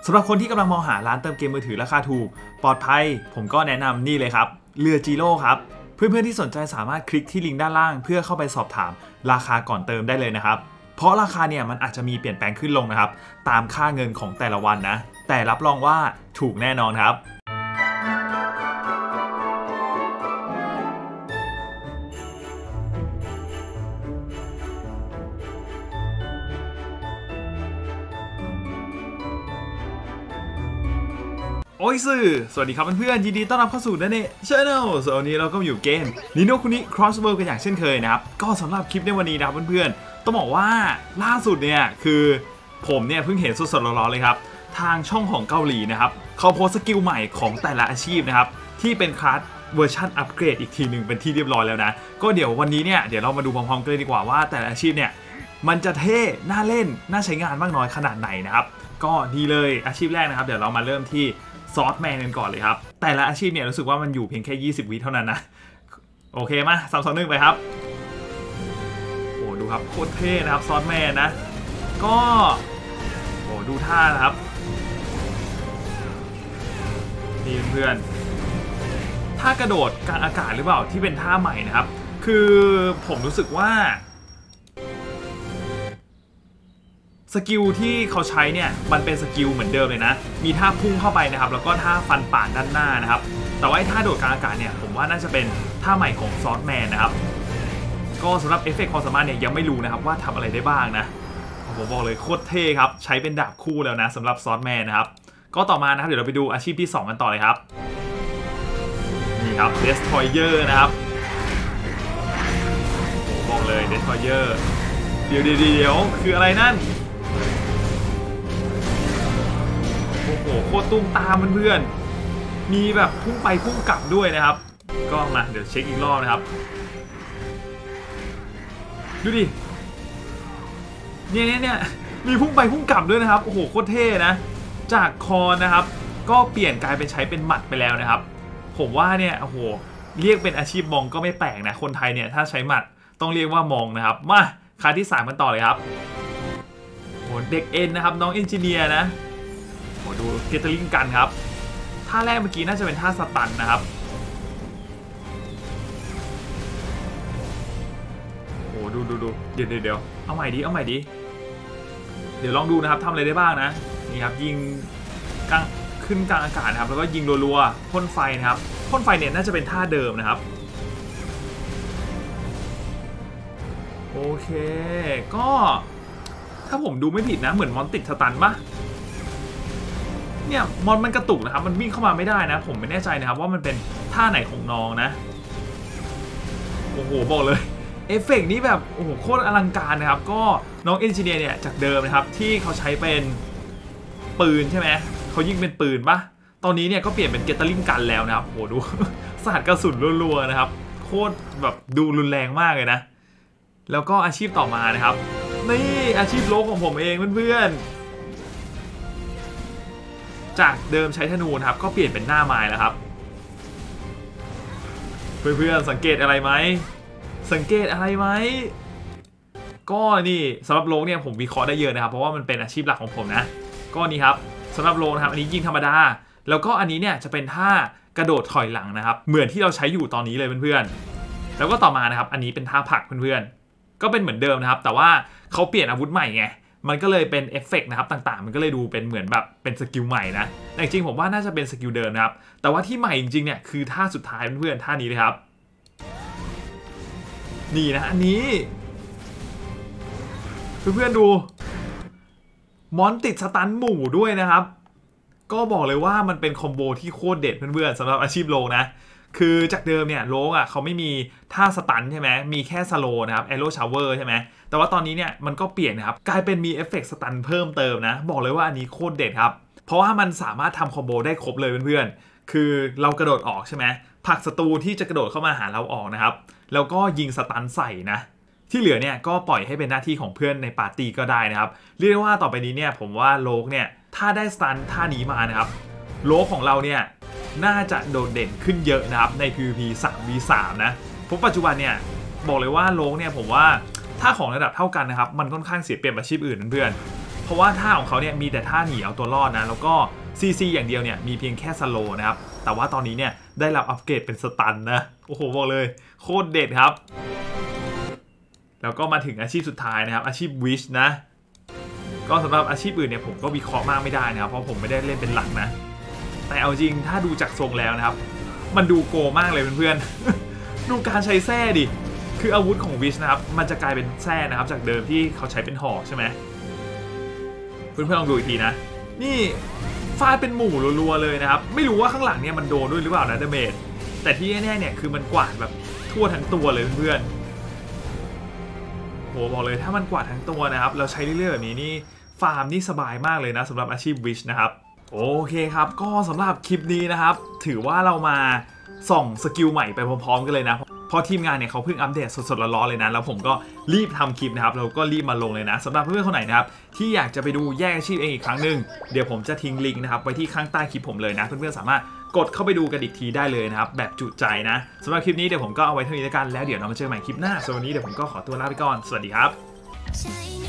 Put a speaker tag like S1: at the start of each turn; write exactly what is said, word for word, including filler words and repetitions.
S1: สำหรับคนที่กำลังมองหาร้านเติมเกมมือถือราคาถูกปลอดภัยผมก็แนะนำนี่เลยครับเรือจีโร่ครับเพื่อนๆที่สนใจสามารถคลิกที่ลิงก์ด้านล่างเพื่อเข้าไปสอบถามราคาก่อนเติมได้เลยนะครับเพราะราคาเนี่ยมันอาจจะมีเปลี่ยนแปลงขึ้นลงนะครับตามค่าเงินของแต่ละวันนะแต่รับรองว่าถูกแน่นอนครับโอ้ยสื่อสวัสดีครับเพื่อนๆยินดีต้อนรับเข้าสู่นั่นเองชาแนลส่วนวันนี้เราก็อยู่เกมนิโนคุนิ Crossworld กันอย่างเช่นเคยนะครับก็สำหรับคลิปในวันนี้นะครับเพื่อนๆต้องบอกว่าล่าสุดเนี่ยคือผมเนี่ยเพิ่งเห็นสดๆร้อนๆเลยครับทางช่องของเกาหลีนะครับเขาโพสสกิลใหม่ของแต่ละอาชีพนะครับที่เป็นคลาสเวอร์ชันอัปเกรดอีกทีหนึ่งเป็นที่เรียบร้อยแล้วนะก็เดี๋ยววันนี้เนี่ยเดี๋ยวเรามาดูพร้อมๆกันเลยดีกว่าว่าแต่ละอาชีพเนี่ยมันจะเท่น่าเล่นน่าใช้งานมากน้อยขนาดไหนนะครับก็ดีเลยอาชีพแรกนะครับเดี๋ยวเรามาเริ่มที่ซอสแมนกันก่อนเลยครับแต่ละอาชีพเนี่ยรู้สึกว่ามันอยู่เพียงแค่ยี่สิบวิเท่านั้นนะโอเคมาสาม สอง หนึ่งไปครับโอ้ดูครับโคตรเท่นะครับซอสแมนนะก็โอ้ดูท่านะครับนี่เพื่อนท่ากระโดดกลางอากาศหรือเปล่าที่เป็นท่าใหม่นะครับคือผมรู้สึกว่าสกิลที่เขาใช้เนี่ยมันเป็นสกิลเหมือนเดิมเลยนะมีท่าพุ่งเข้าไปนะครับแล้วก็ท่าฟันปาดด้านหน้านะครับแต่ว่าท่าโดดกลางอากาศเนี่ยผมว่าน่าจะเป็นท่าใหม่ของซอสแมนนะครับก็สำหรับเอฟเฟกต์ความสามารถเนี่ยยังไม่รู้นะครับว่าทำอะไรได้บ้างนะผมบอกเลยโคตรเท่ครับใช้เป็นดาบคู่แล้วนะสำหรับซอสแมนนะครับก็ต่อมานะครับเดี๋ยวเราไปดูอาชีพที่สองกันต่อเลยครับนี่ครับเดสทรอยเยอร์นะครับบอกเลยเดสทรอยเยอร์เดี๋ยวเดี๋ยวคืออะไรนั่นโอ้โหโคตรตุ้มตามเพื่อนๆมีแบบพุ่งไปพุ่งกลับด้วยนะครับก็มาเดี๋ยวเช็คอีกรอบนะครับดูดิเนี่ยเนี่ยเนี่ยมีพุ่งไปพุ่งกลับด้วยนะครับโอ้โหโคตรเท่นะจากคอนะครับก็เปลี่ยนกลายเป็นใช้เป็นหมัดไปแล้วนะครับผมว่าเนี่ยโอ้โหเรียกเป็นอาชีพมองก็ไม่แปลกนะคนไทยเนี่ยถ้าใช้หมัดต้องเรียกว่ามองนะครับมาคาที่สามกันต่อเลยครับโหเด็กเอ็นนะครับน้องเอนจิเนียร์นะโหดูเกตเตอร์ลิงกันครับท่าแรกเมื่อกี้น่าจะเป็นท่าสตันนะครับโหดูดูดูเดี๋ยวเดี๋ยวเอาใหม่ดิเอาใหม่ดิเดี๋ยวลองดูนะครับทำอะไรได้บ้างนะนี่ครับยิงกลางขึ้นกลางอากาศนะครับแล้วก็ยิงรัวๆพ่นไฟนะครับพ่นไฟเนี่ยน่าจะเป็นท่าเดิมนะครับโอเคก็ถ้าผมดูไม่ผิดนะเหมือนมอนติดสตันปะเนี่ยมอนมันกระตุกนะครับมันวิ่งเข้ามาไม่ได้นะผมไม่แน่ใจนะครับว่ามันเป็นท่าไหนของน้องนะโอ้โหบอกเลยเอฟเฟกต์นี้แบบโอ้โหโคตรอลังการนะครับก็น้องเอนจิเนียร์เนี่ยจากเดิมนะครับที่เขาใช้เป็นปืนใช่ไหมเขายิงเป็นปืนปะตอนนี้เนี่ยก็เปลี่ยนเป็นเกตเตอร์ลิงกันแล้วนะครับโอ้โหดูสาดกระสุนรัวๆนะครับโคตรแบบดูรุนแรงมากเลยนะแล้วก็อาชีพต่อมานะครับนี่อาชีพโลกของผมเองเพื่อนๆจากเดิมใช้ธนูครับก็เปลี่ยนเป็นหน้าไม้แล้วครับเพื่อนๆสังเกตอะไรไหมสังเกตอะไรไหมก็นี่สำหรับโลกเนี่ยผมวิเคราะห์ได้เยอะนะครับเพราะว่ามันเป็นอาชีพหลักของผมนะก็นี่ครับสำหรับโลกนะครับอันนี้ยิงธรรมดาแล้วก็อันนี้เนี่ยจะเป็นท่ากระโดดถอยหลังนะครับเหมือนที่เราใช้อยู่ตอนนี้เลยเพื่อนๆแล้วก็ต่อมานะครับอันนี้เป็นท่าผลักเพื่อนๆก็เป็นเหมือนเดิมนะครับแต่ว่าเขาเปลี่ยนอาวุธใหม่ไงมันก็เลยเป็นเอฟเฟกต์นะครับต่างๆมันก็เลยดูเป็นเหมือนแบบเป็นสกิลใหม่นะแต่จริงๆผมว่าน่าจะเป็นสกิลเดิมนะครับแต่ว่าที่ใหม่จริงๆเนี่ยคือท่าสุดท้ายเพื่อนๆท่านี้เลยครับนี่นะอันนี้เพื่อนๆดูมอนติดสตันหมู่ด้วยนะครับก็บอกเลยว่ามันเป็นคอมโบที่โคตรเด็ดเพื่อนๆสำหรับอาชีพโลนะคือจากเดิมเนี่ยโลกอ่ะเขาไม่มีท่าสตันใช่ไหมมีแค่สโลนะครับแอโร่ชาวเวอร์ใช่ไหมแต่ว่าตอนนี้เนี่ยมันก็เปลี่ยนนะครับกลายเป็นมีเอฟเฟกต์สตันเพิ่มเติมนะบอกเลยว่าอันนี้โคตรเด็ดครับเพราะว่ามันสามารถทำคอมโบได้ครบเลยเพื่อนๆคือเรากระโดดออกใช่ไหมผลักศัตรูที่จะกระโดดเข้ามาหาเราออกนะครับแล้วก็ยิงสตันใส่นะที่เหลือเนี่ยก็ปล่อยให้เป็นหน้าที่ของเพื่อนในปาร์ตี้ก็ได้นะครับเรียกว่าต่อไปนี้เนี่ยผมว่าโลกเนี่ยถ้าได้สตันท่านี้มานะครับโลกของเราเนี่ยน่าจะโดดเด่นขึ้นเยอะนะครับใน พี วี พี สาม วี สาม นะเพราะปัจจุบันเนี่ยบอกเลยว่าโลกเนี่ยผมว่าถ้าของระดับเท่ากันนะครับมันค่อนข้างเสียเปรียบอาชีพอื่นเพื่อนเพราะว่าท่าของเขาเนี่ยมีแต่ท่าหนีเอาตัวรอดนะแล้วก็ ซี ซี อย่างเดียวเนี่ยมีเพียงแค่สโลนะครับแต่ว่าตอนนี้เนี่ยได้รับอัปเกรดเป็นสตันนะโอ้โหบอกเลยโคตรเด็ดครับแล้วก็มาถึงอาชีพสุดท้ายนะครับอาชีพวิชนะก็สำหรับอาชีพอื่นเนี่ยผมก็วิเคราะห์มากไม่ได้นะครับเพราะผมไม่ได้เล่นเป็นหลักนะแต่เอาจริงถ้าดูจากทรงแล้วนะครับมันดูโกมากเลยเพื่อนๆ ดูการใช้แส้ดิคืออาวุธของวิชนะครับมันจะกลายเป็นแส้นะครับจากเดิมที่เขาใช้เป็นหอกใช่ไหมเพื่อนๆลองดูอีกทีนะนี่ฟาดเป็นหมู่รัวๆเลยนะครับไม่รู้ว่าข้างหลังเนี่ยมันโดนด้วยหรือเปล่านะเดเมจแต่ที่แน่ๆเนี่ยคือมันกวาดแบบทั่วทั้งตัวเลยเพื่อนๆโหบอกเลยถ้ามันกวาดทั้งตัวนะครับเราใช้เรื่อยๆแบบนี้นี่ฟาร์มนี่สบายมากเลยนะสำหรับอาชีพวิชนะครับโอเคครับก็สำหรับคลิปนี้นะครับถือว่าเรามาส่องสกิลใหม่ไปพร้อมๆกันเลยนะเพราะทีมงานเนี่ยเขาเพิ่งอัปเดตสดๆร้อนๆเลยนะแล้วผมก็รีบทำคลิปนะครับแล้วก็รีบมาลงเลยนะสำหรับเพื่อนๆคนไหนนะครับที่อยากจะไปดูแยกอาชีพเองอีกครั้งหนึ่งเดี๋ยวผมจะทิ้งลิงก์นะครับไว้ที่ข้างใต้คลิปผมเลยนะเพื่อนๆสามารถกดเข้าไปดูกันอีกทีได้เลยนะครับแบบจุใจนะสำหรับคลิปนี้เดี๋ยวผมก็เอาไว้เท่านี้แล้วกันแล้วเดี๋ยวเรามาเจอใหม่คลิปหน้าส่วนวันนี้เดี๋ยวผมก็ขอตัวลาไปก่อนสวัสดีครับ